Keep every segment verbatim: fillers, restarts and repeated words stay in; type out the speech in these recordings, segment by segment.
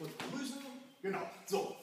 kurz begrüßen. Genau, so.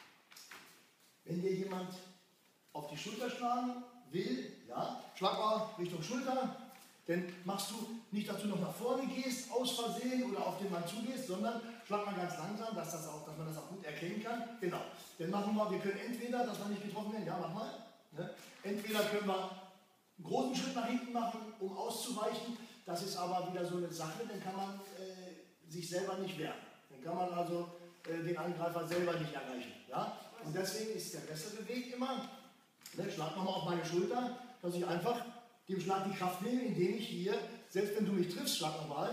Wenn dir jemand auf die Schulter schlagen will, ja, schlag mal Richtung Schulter, dann machst du nicht, dass du noch nach vorne gehst, aus Versehen oder auf den Mann zugehst, sondern schlag mal ganz langsam, dass, das auch, dass man das auch gut erkennen kann. Genau. Dann machen wir, wir können entweder, dass wir nicht getroffen werden, ja, mach mal. Ne? Entweder können wir einen großen Schritt nach hinten machen, um auszuweichen. Das ist aber wieder so eine Sache, dann kann man äh, sich selber nicht wehren. Dann kann man also äh, den Angreifer selber nicht erreichen. Ja? Und deswegen ist der bessere Weg immer, ne, schlag nochmal auf meine Schulter, dass ich einfach dem Schlag die Kraft nehme, indem ich hier, selbst wenn du mich triffst, schlag nochmal,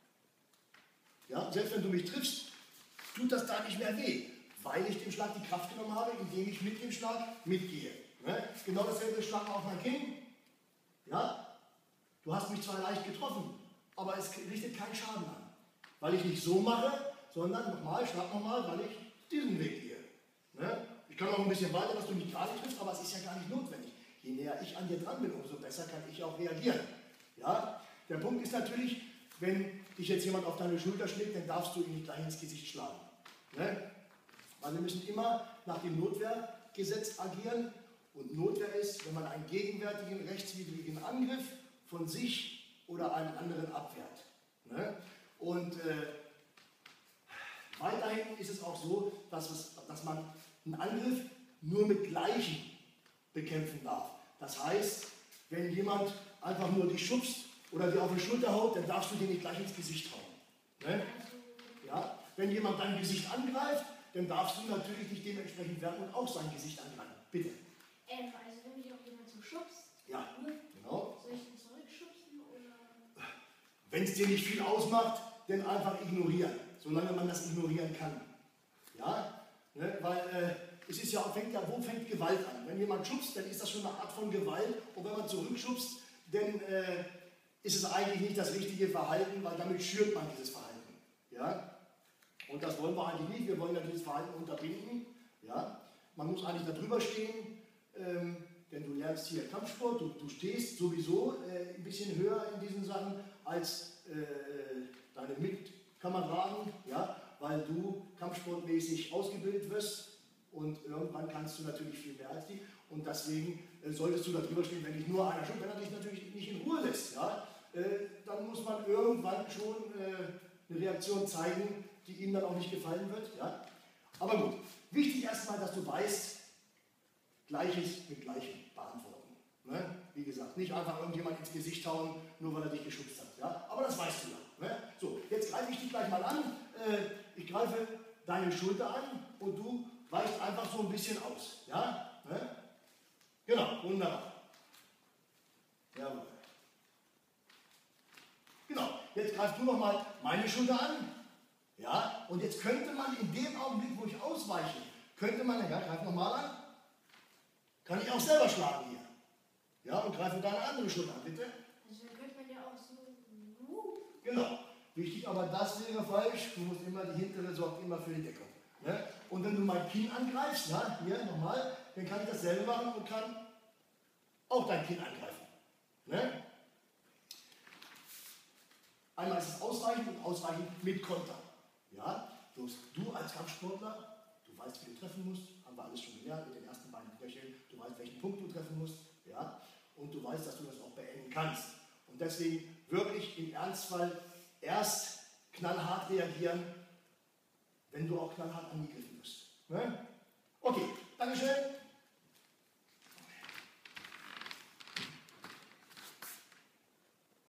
ja, selbst wenn du mich triffst, tut das da nicht mehr weh, weil ich dem Schlag die Kraft genommen habe, indem ich mit dem Schlag mitgehe. Ne? Genau dasselbe, schlag mal auf mein Kinn. Ja? Du hast mich zwar leicht getroffen, aber es richtet keinen Schaden an. Weil ich nicht so mache, sondern nochmal, schlag nochmal, weil ich diesen Weg gehe. Ne? Ich kann auch ein bisschen weiter, dass du mich gerade triffst, aber es ist ja gar nicht notwendig. Je näher ich an dir dran bin, umso besser kann ich auch reagieren. Ja? Der Punkt ist natürlich, wenn dich jetzt jemand auf deine Schulter schlägt, dann darfst du ihn nicht gleich ins Gesicht schlagen. Ne? Weil wir müssen immer nach dem Notwehrgesetz agieren. Und Notwehr ist, wenn man einen gegenwärtigen rechtswidrigen Angriff von sich oder einem anderen abwehrt. Ne? Und äh, weiterhin ist es auch so, dass, es, dass man einen Angriff nur mit Gleichen bekämpfen darf. Das heißt, wenn jemand einfach nur dich schubst oder dir auf die Schulter haut, dann darfst du dir nicht gleich ins Gesicht hauen. Ne? Ja? Wenn jemand dein Gesicht angreift, dann darfst du natürlich dich dementsprechend wehren und auch sein Gesicht angreifen. Bitte. Ähm, also wenn mich auch jemand so schubst, ja, genau. Soll ich ihn zurückschubsen oder? Wenn es dir nicht viel ausmacht, dann einfach ignorieren, solange man das ignorieren kann. Ja? Ne? Weil äh, es ist ja, fängt ja, wo fängt Gewalt an? Wenn jemand schubst, dann ist das schon eine Art von Gewalt. Und wenn man zurückschubst, dann äh, ist es eigentlich nicht das richtige Verhalten, weil damit schürt man dieses Verhalten. Ja? Und das wollen wir eigentlich nicht. Wir wollen ja dieses Verhalten unterbinden. Ja? Man muss eigentlich da drüber stehen, ähm, denn du lernst hier Kampfsport. Du, du stehst sowieso äh, ein bisschen höher in diesen Sachen als äh, deine Mitkameraden, ja? Weil du kampfsportmäßig ausgebildet wirst. Und irgendwann kannst du natürlich viel mehr als die. Und deswegen äh, solltest du da drüber stehen, wenn dich nur einer schubst, wenn er dich natürlich nicht in Ruhe lässt. Ja? Äh, dann muss man irgendwann schon äh, eine Reaktion zeigen, die ihm dann auch nicht gefallen wird. Ja? Aber gut, wichtig erstmal, dass du weißt, Gleiches mit Gleichem beantworten. Ne? Wie gesagt, nicht einfach irgendjemand ins Gesicht hauen, nur weil er dich geschubst hat. Ja? Aber das weißt du ja. Ne? So, jetzt greife ich dich gleich mal an. Äh, ich greife deine Schulter an und du weicht einfach so ein bisschen aus. Ja? Ne? Genau, wunderbar. Jawohl. Genau, jetzt greifst du nochmal meine Schulter an. Ja? Und jetzt könnte man in dem Augenblick, wo ich ausweiche, könnte man, ja, greif nochmal an, kann ich auch selber schlagen hier. Ja, und greife deine andere Schulter an, bitte. Also dann könnte man ja auch so. Uh. Genau. Wichtig, aber das wäre falsch. Du musst immer, die hintere sorgt immer für die Deckung. Ne? Und wenn du mein Kinn angreifst, ja, hier nochmal, dann kann ich dasselbe machen und kann auch dein Kinn angreifen. Ne? Einmal ist es ausreichend und ausreichend mit Konter. Ja? Du, du als Kampfsportler, du weißt, wie du treffen musst, haben wir alles schon gelernt mit den ersten beiden Knöcheln. Du weißt, welchen Punkt du treffen musst. Ja? Und du weißt, dass du das auch beenden kannst. Und deswegen wirklich im Ernstfall erst knallhart reagieren, wenn du auch knallhart angegriffen wirst. Ne? Okay, Dankeschön.